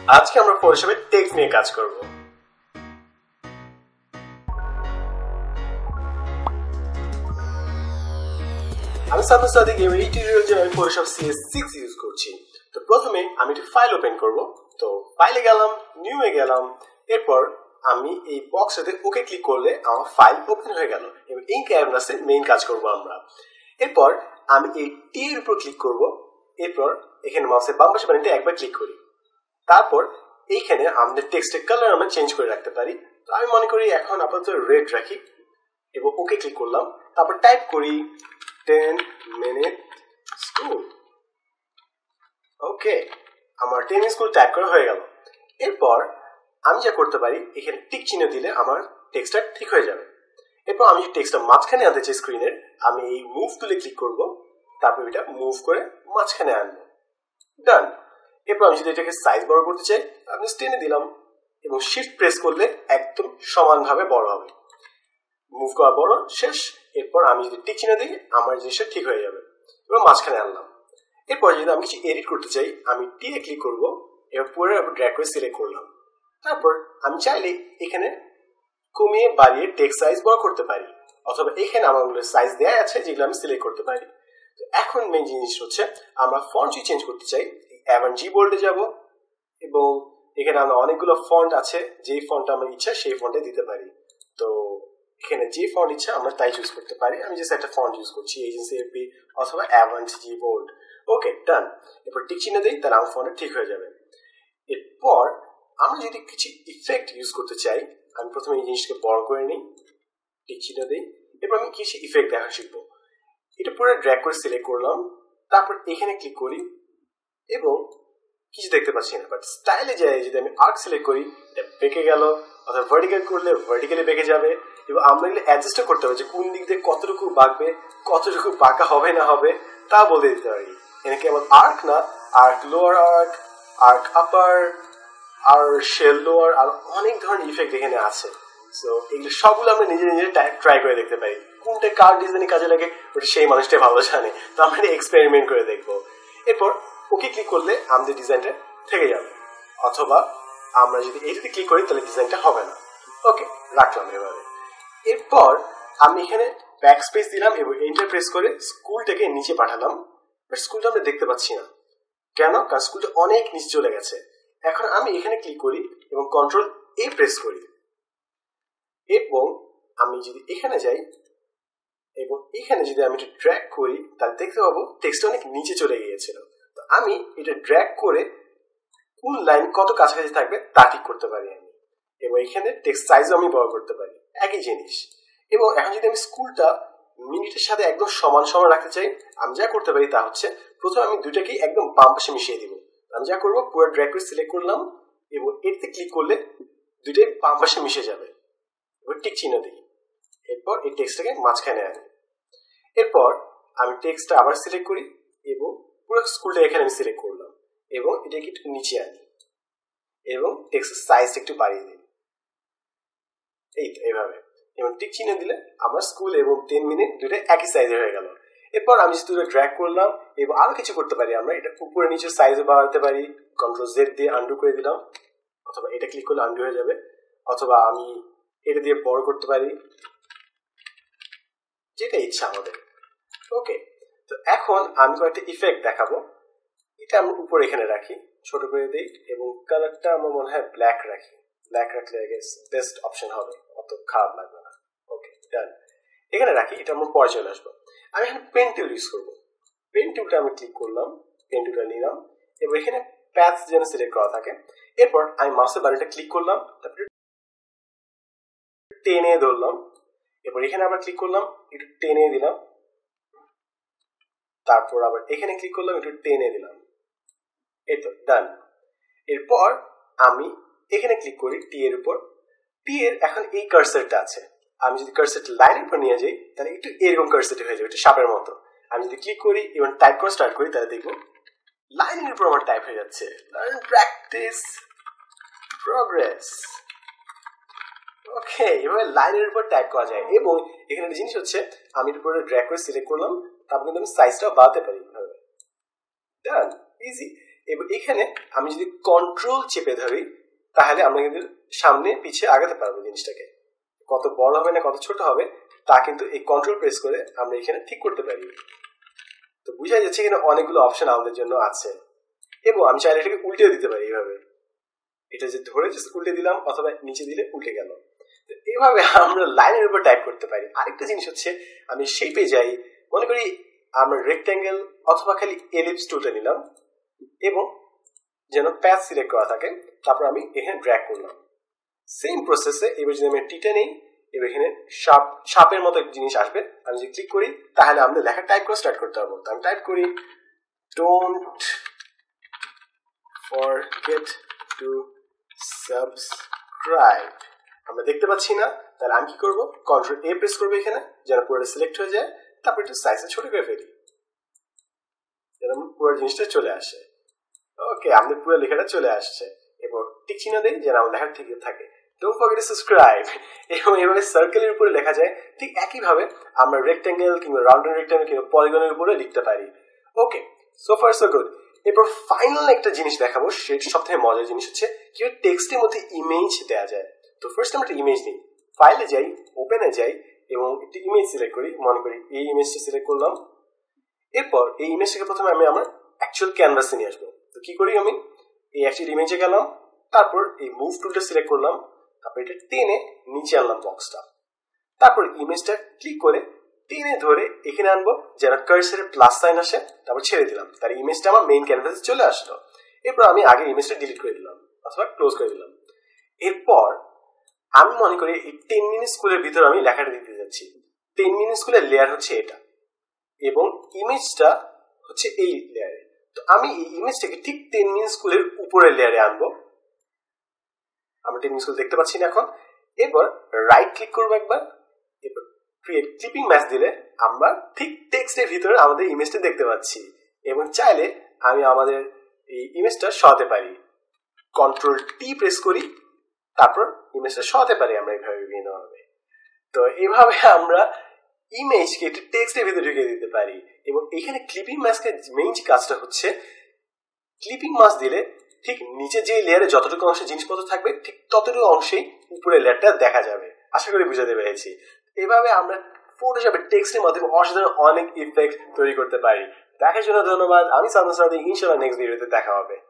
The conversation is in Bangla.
আজকে আমরা ফটোশপে টেক্সট নিয়ে কাজ করব। আমি সাদা সাদিক এই টিউটোরিয়াল জন্য আমি ফটোশপ CS6 ইউজ করছি। তো প্রথমে আমি একটা ফাইল ওপেন করব। তো ফাইলে গেলাম, নিউ এ গেলাম, এরপর আমি এই বক্সটাতে ওকে ক্লিক করলে আমার ফাইল ওপেন হয়ে গেল এবং এই ক্যানভাসে মেইন কাজ করব আমরা। এরপর আমি এই টি এর উপর ক্লিক করব, এরপর এখানে মাউসের বাম পাশে বাটনটা একবার ক্লিক করি। তারপর এইখানে আমাদের টেক্সটের কালার আমরা চেঞ্জ করে রাখতে পারি। তো আমি মনে করি এখন আপাতত রেড রাখি এবং ওকে ক্লিক করলাম। তারপর টাইপ করি 10 মিনিট স্কুল। ওকে, আমার 10 মিনিট স্কুল টাইপ করা হয়ে গেল। এরপর আমি যা করতে পারি, এখানে টিক চিহ্ন দিলে আমার টেক্সটটা ঠিক হয়ে যাবে। এরপর আমি টেক্সটটা মাঝখানে আনতে চাই স্ক্রিনের, আমি এই মুভ টুলে ক্লিক করব, তারপর এটা মুভ করে মাঝখানে আনবো। ডান। এরপর আমি যদি এটাকে সাইজ বড় করতে চাই, আমি টেনে দিলাম এবং শিফট প্রেস করলে একদম সমানভাবে বড় হবে। মুভ করা বড় শেষ। এরপর আমি যদি টিক চিহ্ন দিই, আমার জিনিসটা ঠিক হয়ে যাবে। এবার মাঝখানে আনলাম। এরপর যদি আমি কিছু এডিট করতে চাই, আমি টি এ ক্লিক করবো, এবার পুরো ড্র্যাগ করে সিলেক্ট করলাম। তারপর আমি চাইলে এখানে কমিয়ে বাড়িয়ে টেক্সট সাইজ বড় করতে পারি, অথবা এখানে আমার সাইজ দেওয়া আছে যেগুলো আমি সিলেক্ট করতে পারি। তো এখন মেইন জিনিস হচ্ছে আমরা ফন্ট যদি চেঞ্জ করতে চাই, A1G বোল্ডে যাব এবং এখানে আমরা অনেকগুলো ফন্ট আছে, যেই ফন্ট আমার ইচ্ছা সেই ফন্টে দিতে পারি। তো এখানে যে ফন্ট ইচ্ছা আমরা তাই চুজ করতে পারি। আমি জাস্ট একটা ফন্ট ইউজ করছি, এজেন্সি এফবি অথবা A1G বোল্ড। ওকে, ডান। এরপর টিক চিহ্ন দিই, তাহলে আমার ফন্টটা ঠিক হয়ে যাবে। এরপর আমরা যদি কিছু ইফেক্ট ইউজ করতে চাই, আমি প্রথমে এই জিনিসটাকে বড় করে নিই, টিক চিহ্ন দিই। এরপর আমি কিছু ইফেক্ট দেখা শিখবো। এটা পুরো ড্র্যাগ করে সিলেক্ট করলাম, তারপর এখানে ক্লিক করি এবং কিছু দেখতে পাচ্ছি না, বাট স্টাইলে যাই যদি আমি আর্ক সিলেক্ট করি, এটা বেঁকে গেল, অথবা ভার্টিক্যাল করলে ভার্টিক্যালি বেঁকে যাবে। এবং আমরা এগুলো অ্যাডজাস্টও করতে হবে যে কোন দিক দিয়ে কতটুকু বাঁকবে, কতটুকু বাঁকা হবে না হবে তা বলে দিতে পারি। এখানে কেবল আর্ক না, arc lower arc, arc upper, আর শেল লোয়ার, আর অনেক ধরনের ইফেক্ট এখানে আছে। সো এগুলো সবগুলো আমরা নিজে নিজে ট্রাই করে দেখতে পারি। কোনটা কার ডিজাইনে কাজে লাগে ওটা সেই মানুষটাই ভালো জানে। তো আমরা এক্সপেরিমেন্ট করে দেখবো। এরপর ওকে ক্লিক করলে আমাদের ডিজাইনটা থেকে যাবে, অথবা আমরা যদি এইটাতে ক্লিক করি তাহলে ডিজাইনটা হবে না। ওকে, রাখলাম এবারে। এরপর আমি এখানে ব্যাক স্পেস দিলাম এবং এন্টার প্রেস করে স্কুলটাকে নিচে পাঠালাম। বাট স্কুলটা আমরা দেখতে পাচ্ছি না, কেন? কারণ স্কুলটা অনেক নিচে চলে গেছে। এখন আমি এখানে ক্লিক করি এবং কন্ট্রোল এ প্রেস করি, এবং আমি যদি এখানে যাই এবং এখানে যদি আমি এটা ড্র্যাগ করি, তাহলে দেখতে পাবো টেক্সটটা অনেক নিচে চলে গিয়েছিল। তো আমি এটা ড্র্যাগ করে কোন লাইন কত কাছাকাছি থাকবে তা ঠিক করতে পারি আমি, এবং এখানে টেক্সট সাইজও আমি বড় করতে পারি, একই জিনিস। এবং এখন যদি আমি স্কুলটা মিনিটের সাথে একদম সমান সমান রাখতে চাই, আমি যা করতে পারি তা হচ্ছে প্রথমে আমি দুইটাকেই একদম বাম পাশে মিশিয়ে দিব। আমি যা করবো, পুরো ড্র্যাগ করে সিলেক্ট করলাম এবং এতে ক্লিক করলে দুইটাই বাম পাশে মিশে যাবে। এবার টিক চিহ্ন দিই, এরপর এই টেক্সটটাকে মাঝখানে আনি। এরপর আমি টেক্সটটা আবার সিলেক্ট করি এবং পুরো স্কুলটা এখানে আমি সিলেক্ট করলাম এবং এটাকে একটু নিচে আনি এবং টেক্সটের সাইজটা একটু বাড়িয়ে দিই, এই তো এইভাবে। এবং টিক চিহ্ন দিলে আমার স্কুল এবং 10 মিনিট দুটো একই সাইজে হয়ে গেল। এরপর আমি দুটো ড্র্যাগ করলাম এবং আরো কিছু করতে পারি, আমরা এটা উপরে নিচে সাইজে বাড়াতে পারি। কন্ট্রোল জেড দিয়ে আন্ডু করে দিলাম, অথবা এটা ক্লিক করলে আন্ডু হয়ে যাবে, অথবা আমি এটা দিয়ে বড় করতে পারি, যেটা ইচ্ছা আমাদের। ওকে, তো এখন আমি কয়েকটা ইফেক্ট দেখাবো। এটা আমি উপরে এখানে রাখি, ছোট করে দিই এবং কালারটা আমার মনে হয় ব্ল্যাক রাখি। ব্ল্যাক রাখলে বেস্ট অপশন হবে, অত খারাপ লাগবে না। ওকে, ডান। এখানে রাখি, এটা আমার পরে চলে আসবো। আমি এখানে পেন টুল ইউজ করবো। পেন টুলটা আমি ক্লিক করলাম, পেন টুলটা নিলাম এবং এখানে প্যাথ যেন সিলেক্ট করা থাকে। এরপর আমি মাউসের বাটনটা ক্লিক করলাম, তারপরে টেনে ধরলাম, এরপর এখানে আবার ক্লিক করলাম, একটু টেনে দিলাম, তারপর আবার এখানে ক্লিক করলাম, একটু টেনে দিলাম, এই তো ডান। এরপর আমি এখানে ক্লিক করি টি এর উপর। টি এর এখন এই কার্সারটা আছে, আমি যদি কার্সারটা লাইনের উপর নিয়ে যাই তাহলে একটু এরকম কার্সারটা হয়ে যাবে, একটু সাপের মতো। আমি যদি ক্লিক করি এবং টাইপ করা স্টার্ট করি, তাহলে দেখবো লাইনের উপর আমার টাইপ হয়ে যাচ্ছে। Learn, practice, progress. ওকে, এভাবে লাইনের উপর টাইপ করা যায়। এবং এখানে একটা জিনিস হচ্ছে, আমি এর উপরে ড্র্যাগ করে সিলেক্ট করলাম, তারপর কিন্তু আমি সাইজটাও বাড়াতে পারি। Done, easy. এবং এখানে আমি যদি কন্ট্রোল চেপে ধরি তাহলে আমরা কিন্তু সামনে পিছিয়ে আগাতে পারবো জিনিসটাকে। কত বড় হবে না কত ছোট হবে তা কিন্তু এই কন্ট্রোল প্রেস করে আমরা এখানে ঠিক করতে পারি। তো বুঝা যাচ্ছে এখানে অনেকগুলো অপশন আমাদের জন্য আছে এবং আমি চাইলে এটাকে উল্টেও দিতে পারি। এইভাবে এটা যে ধরে উল্টে দিলাম অথবা নিচে দিলে উল্টে গেল। তো এইভাবে আমরা লাইনের উপর টাইপ করতে পারি। আরেকটা জিনিস হচ্ছে আমি শেপে যাই, মনে করি আমরা রেক্ট্যাঙ্গেল অথবা খালি এলিপস টুলটা নিলাম এবং যেন প্যাচ সিলেক্ট করা থাকে, তারপর আমি এখানে ড্র্যাগ করলাম। সেম প্রসেসে এবার যদি আমি টিটা নেই, এবার এখানে সাপের মতো একটা জিনিস আসবে, আমি যদি ক্লিক করি তাহলে আমাদের লেখা টাইপ করে স্টার্ট করতে পারবো। তো আমি টাইপ করি ডোন্ট ফরগেট টু সাবস্ক্রাইব। আমরা দেখতে পাচ্ছি না, তাহলে আমি কি করবো, কন্ট্রোল এ প্রেস করবো এখানে যেন পুরোটা সিলেক্ট হয়ে যায়, তারপর একটু সাইজে ছোট করে ফেলি যেন পুরো জিনিসটা চলে আসে। ওকে, আমাদের পুরো লেখাটা চলে আসছে। এবার টিক চিহ্ন দেই যেন আমার লেখা ঠিক থাকে, ডোন্ট ফরগেট টু সাবস্ক্রাইব। এবং এভাবে সার্কেলের উপরে লেখা যায়। ঠিক একইভাবে আমরা রেক্ট্যাঙ্গেল কিংবা রাউন্ড রেক্ট্যাঙ্গেল কিংবা পলিগনের উপরে লিখতে পারি। Okay, so far so good. এরপর ফাইনাল একটা জিনিস দেখাবো, সেটা সবথেকে মজার জিনিস হচ্ছে কিভাবে টেক্সটের মধ্যে ইমেজ দেওয়া যায়। তো ফার্স্ট আমরা একটা ইমেজ নিই, ফাইলে যাই, ওপেনে যাই এবং একটি ইমেজ সিলেক্ট করি। মনে করি এই ইমেজটা সিলেক্ট করলাম। এরপর এই ইমেজটাকে প্রথমে আমি আমার অ্যাকচুয়াল ক্যানভাসে নিয়ে আসবো। তো কি করি, আমি এই অ্যাকচুয়াল ইমেজে গেলাম, তারপর এই মুভ টুলটা সিলেক্ট করলাম, তারপর এটা টেনে নিচে আনলাম বক্সটা, তারপর ইমেজটা ক্লিক করে টেনে ধরে এখানে আনবো যেন কার্সারে প্লাস সাইন আসে, তারপর ছেড়ে দিলাম, তার ইমেজটা আমার মেইন ক্যানভাসে চলে আসলো। এরপর আমি আগে ইমেজটা ডিলিট করে দিলাম অথবা ক্লোজ করে দিলাম। এরপর আমি মনে করি এই 10 মিনিট স্কুলের ভিতরে আমি লেখাটা দিতে যাচ্ছি। 10 মিনিট স্কুলের লেয়ার হচ্ছে এটা এবং ইমেজটা হচ্ছে এই লেয়ারে। তো আমি এই ইমেজটাকে ঠিক 10 মিনিট স্কুলের উপরের লেয়ারে আনবো। আমরা 10 মিনিট স্কুল দেখতে পাচ্ছি না এখন। এরপর রাইট ক্লিক করবো একবার, এরপর ক্রিয়েট ক্লিপিং ম্যাচ দিলে আমরা ঠিক টেক্সটের ভিতরে আমাদের ইমেজটা দেখতে পাচ্ছি এবং চাইলে আমি আমাদের এই ইমেজটা সরাতে পারি। কন্ট্রোল টি প্রেস করি, তারপর ইমেজটা সরাতে পারি আমরা এইভাবে বিভিন্নভাবে। তো এইভাবে আমরা ইমেজকে একটু টেক্সটের ভিতরে ঢুকিয়ে দিতে পারি। এবং এখানে ক্লিপিং মাস্কের মেইন কাজটা হচ্ছে ক্লিপিং মাস্ক দিলে ঠিক নিচে যে লেয়ারে যতটুকু অংশে জিনিসপত্র থাকবে ঠিক ততটুকু অংশেই উপরের লেয়ারটা দেখা যাবে। আশা করি বুঝাতে পেরেছি। এভাবে আমরা ফটোশপে টেক্সটের মাধ্যমে অসাধারণ অনেক ইফেক্ট তৈরি করতে পারি। দেখার জন্য ধন্যবাদ। আমি সাদা, ইনশাআল্লাহ নেক্সট ভিডিওতে দেখা হবে।